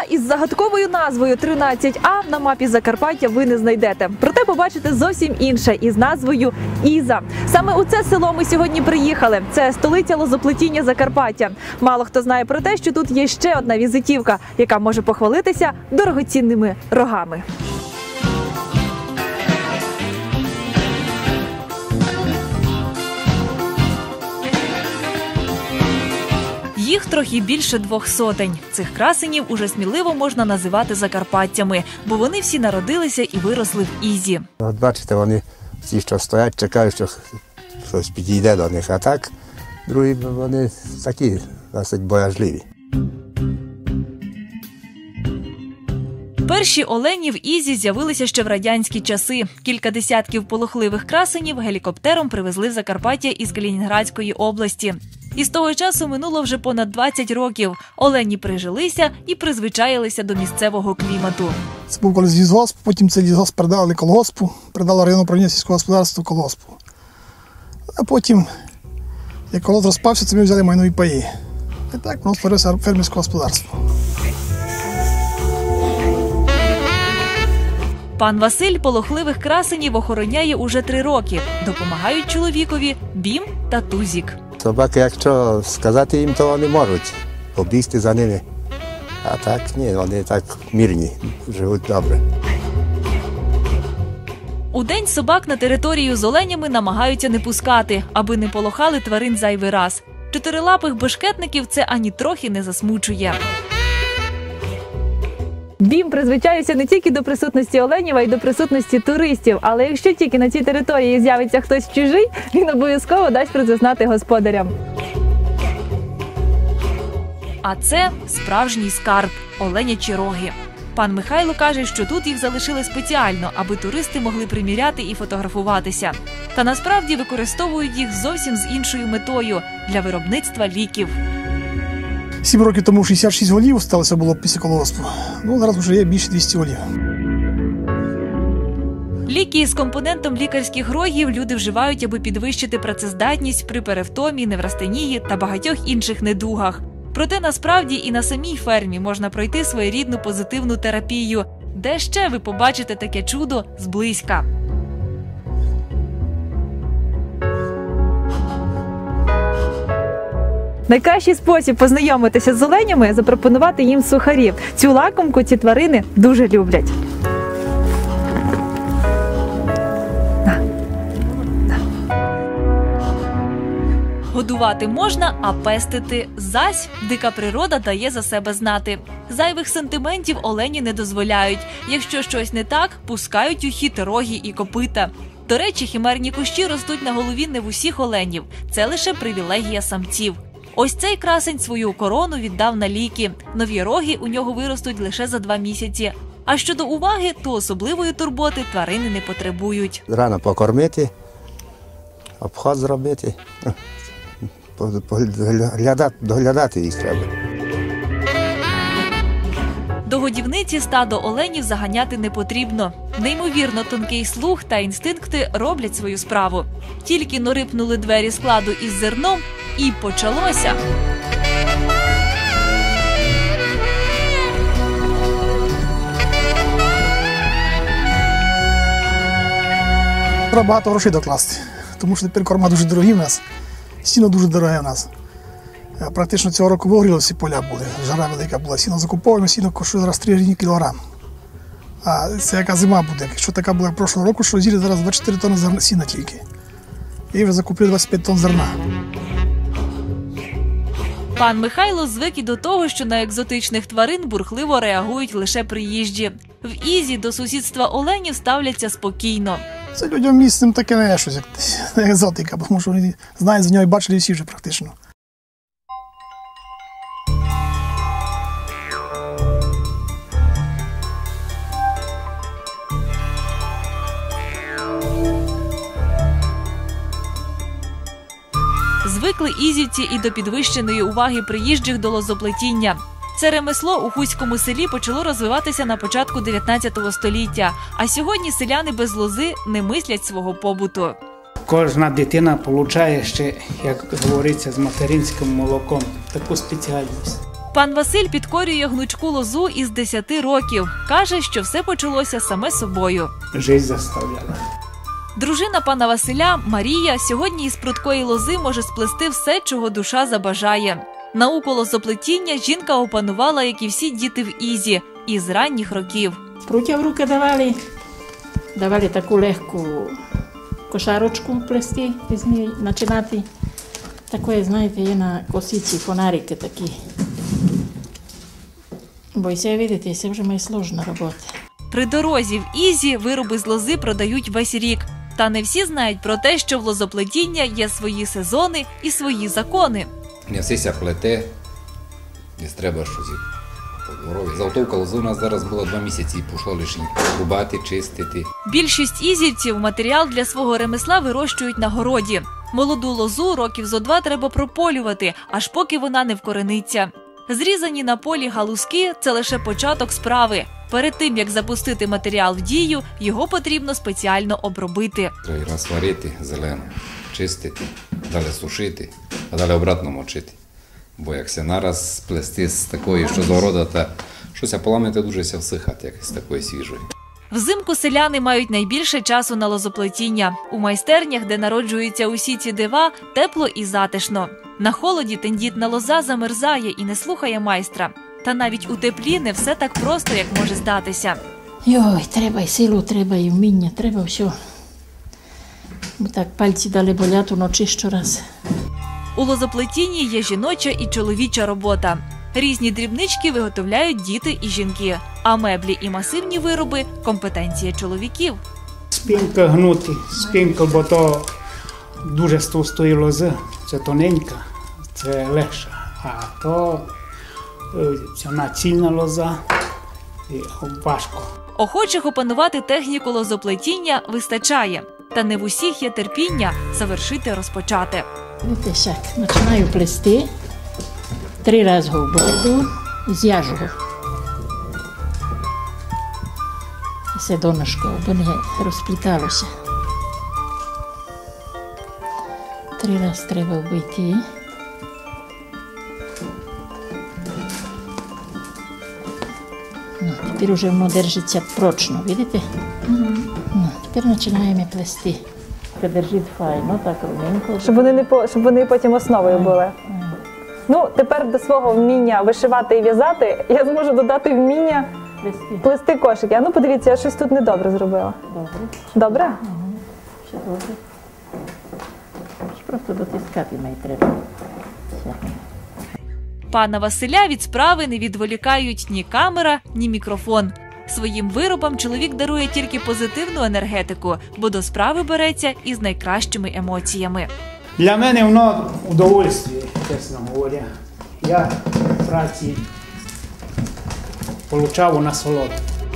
із загадковою назвою 13А на мапі Закарпаття ви не знайдете. Проте побачите зовсім інше із назвою Іза. Саме у це село ми сьогодні приїхали. Це столиця лозоплетіння Закарпаття. Мало хто знає про те, що тут є ще одна візитівка, яка може похвалитися дорогоцінними рогами. Їх трохи більше 200. Цих красенів уже сміливо можна називати закарпатцями, бо вони всі народилися і виросли в Ізі. От бачите, вони всі, що стоять, чекають, що хтось підійде до них, а так другі вони такі досить боязливі. Перші олені в Ізі з'явилися ще в радянські часи. Кілька десятків полохливих красенів гелікоптером привезли в Закарпаття із Калінінградської області. І з того часу минуло вже понад 20 років. Олені прижилися і призвичаїлися до місцевого клімату. Це був колись лісгосп, потім цей лісгосп передали колгоспу, передало районне управління сільського господарства колгоспу. А потім, як колгосп розпався, це ми взяли майнові паї. І так воно створилося фермерське господарство. Пан Василь полохливих красенів охороняє уже 3 роки. Допомагають чоловікові Бім та Тузік. Собаки, якщо сказати їм, то вони можуть побігти за ними. А так ні, вони так мирні, живуть добре. Удень собак на територію з оленями намагаються не пускати, аби не полохали тварин зайвий раз. Чотирилапих бешкетників це ані трохи не засмучує. Бім призвичається не тільки до присутності оленів, а й до присутності туристів. Але якщо тільки на цій території з'явиться хтось чужий, він обов'язково дасть про це знати господарям. А це справжній скарб – оленячі роги. Пан Михайло каже, що тут їх залишили спеціально, аби туристи могли приміряти і фотографуватися. Та насправді використовують їх зовсім з іншою метою – для виробництва ліків. 7 років тому 66 голів сталося було після колгоспу. Ну, зараз вже є більше 200 голів. Ліки з компонентом лікарських рогів люди вживають, аби підвищити працездатність при перевтомі, неврастенії та багатьох інших недугах. Проте насправді і на самій фермі можна пройти своєрідну позитивну терапію. Де ще ви побачите таке чудо зблизька? Найкращий спосіб познайомитися з оленями – запропонувати їм сухарів. Цю лакомку ці тварини дуже люблять. Годувати можна, а пестити – зась. Дика природа дає за себе знати. Зайвих сантиментів олені не дозволяють. Якщо щось не так, пускають у хід роги і копита. До речі, химерні кущі ростуть на голові не в усіх оленів. Це лише привілегія самців. Ось цей красень свою корону віддав на ліки. Нові роги у нього виростуть лише за 2 місяці. А щодо уваги, то особливої турботи тварини не потребують. Рано покормити, обход зробити, доглядати їх треба. До годівниці стадо оленів заганяти не потрібно. Неймовірно тонкий слух та інстинкти роблять свою справу. Тільки но рипнули двері складу із зерном, і почалося. Треба багато грошей докласти, тому що тепер корма дуже дорогі в нас, сіно дуже дороге в нас. Практично цього року вигоріли всі поля були, жара велика була, сіно закуповуємо, сіно коштує зараз 3 гривні кілограм. А це яка зима буде, якщо така була прошлого року, що зілі зараз 24 тонни сіна тільки. І вже закупили 25 тонн зерна. Пан Михайло звик і до того, що на екзотичних тварин бурхливо реагують лише приїжджі. В Ізі до сусідства оленів ставляться спокійно. Це людям місцем таке не є щось, як екзотика, тому що вони знають, за нього і бачили всі вже практично. Звикли ізівці і до підвищеної уваги приїжджих до лозоплетіння. Це ремесло у хуському селі почало розвиватися на початку 19 століття, а сьогодні селяни без лози не мислять свого побуту. Кожна дитина отримує ще, як говориться, з материнським молоком таку спеціальність. Пан Василь підкорює гнучку лозу із 10 років. Каже, що все почалося саме собою. Життя заставляла. Дружина пана Василя, Марія, сьогодні із прудкої лози може сплести все, чого душа забажає. Науку лозоплетіння жінка опанувала, як і всі діти в Ізі, із ранніх років. Пруття в руки давали таку легку кошарочку плести, починати. Такое, знаєте, є на косиці фонарики такі. Бо і це, видите, це вже має сложна робота. При дорозі в Ізі вироби з лози продають весь рік. Та не всі знають про те, що в лозоплетіння є свої сезони і свої закони. Не все плете, не треба щось подворові. Заготовка лози у нас зараз була 2 місяці і пішло лише рубати, чистити. Більшість ізівців матеріал для свого ремесла вирощують на городі. Молоду лозу років зо 2 треба прополювати, аж поки вона не вкорениться. Зрізані на полі галузки – це лише початок справи. Перед тим, як запустити матеріал в дію, його потрібно спеціально обробити. Треба розварити зелену, чистити, далі сушити, а далі обратно мочити. Бо якщо нараз сплести з такої, що з города, то щось поламати дуже всихати, як з такої свіжої. Взимку селяни мають найбільше часу на лозоплетіння. У майстернях, де народжуються усі ці дива, тепло і затишно. На холоді тендітна лоза замерзає і не слухає майстра. Та навіть у теплі не все так просто, як може здатися. Йой, треба і силу, треба і вміння, треба все. Бо так пальці дали болять уночі щораз. У лозоплетінні є жіноча і чоловіча робота. Різні дрібнички виготовляють діти і жінки, а меблі і масивні вироби – компетенція чоловіків. Спинка гнути, спинка, бо то дуже з товстої лози, це тоненька, це легше. А то ця цільна лоза і важко. Охочих опанувати техніку лозоплетіння вистачає. Та не в усіх є терпіння завершити розпочати. Видите, як починаю плести, 3 рази го обойду і зв'яжу го. Це донышко, бо не розпліталося. 3 рази треба обійти. Ну, тепер вже воно держиться прочно, видите? Ну, тепер починаємо плести. Держить файно, так ровненько. Щоб вони потім основою були. Ну, тепер до свого вміння вишивати і в'язати я зможу додати вміння плести кошики. А ну подивіться, я щось тут недобре зробила. Добре. Добре? Все добре. Просто дотискати має треба. Пана Василя від справи не відволікають ні камера, ні мікрофон. Своїм виробам чоловік дарує тільки позитивну енергетику, бо до справи береться із найкращими емоціями. Для мене воно удовольствие, чесно говоря. Я в праці отримав насолоду.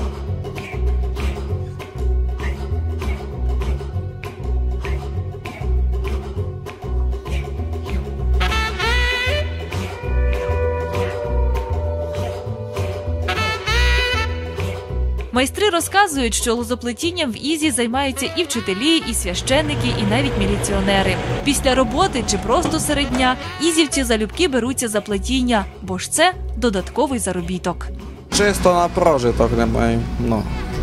Майстри розказують, що лозоплетінням в Ізі займаються і вчителі, і священники, і навіть міліціонери. Після роботи чи просто серед дня ізівці залюбки беруться за плетіння, бо ж це додатковий заробіток. Чисто на прожиток немає. Ну.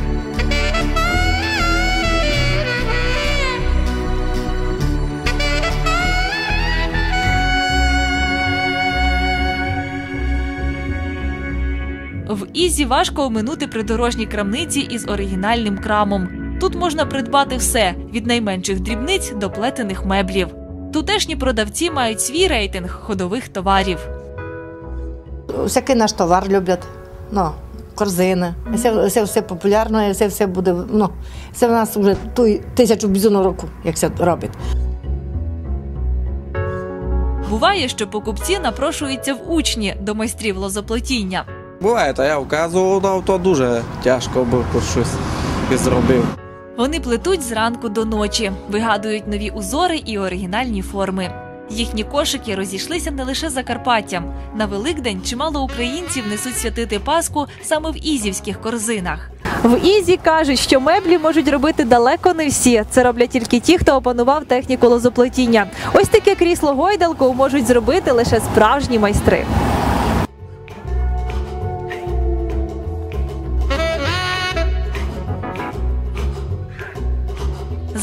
В Ізі важко оминути придорожні крамниці із оригінальним крамом. Тут можна придбати все – від найменших дрібниць до плетених меблів. Тутешні продавці мають свій рейтинг ходових товарів. Всякий наш товар люблять, ну, корзини. Це все популярно, це все буде, ну, це в нас вже 1000 бізуну року, як це робить. Буває, що покупці напрошуються в учні до майстрів лозоплетіння. Буває, то я вказував, то дуже тяжко, бо щось і зробив. Вони плетуть зранку до ночі, вигадують нові узори і оригінальні форми. Їхні кошики розійшлися не лише Закарпаттям. На Великдень чимало українців несуть святити Пасху саме в ізівських корзинах. В Ізі кажуть, що меблі можуть робити далеко не всі. Це роблять тільки ті, хто опанував техніку лозоплетіння. Ось таке крісло-гойдалку можуть зробити лише справжні майстри.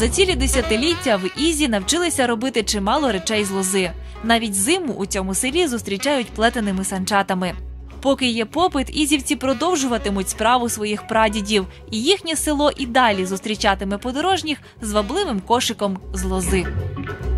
За цілі десятиліття в Ізі навчилися робити чимало речей з лози. Навіть зиму у цьому селі зустрічають плетеними санчатами. Поки є попит, ізівці продовжуватимуть справу своїх прадідів, і їхнє село і далі зустрічатиме подорожніх з вабливим кошиком з лози.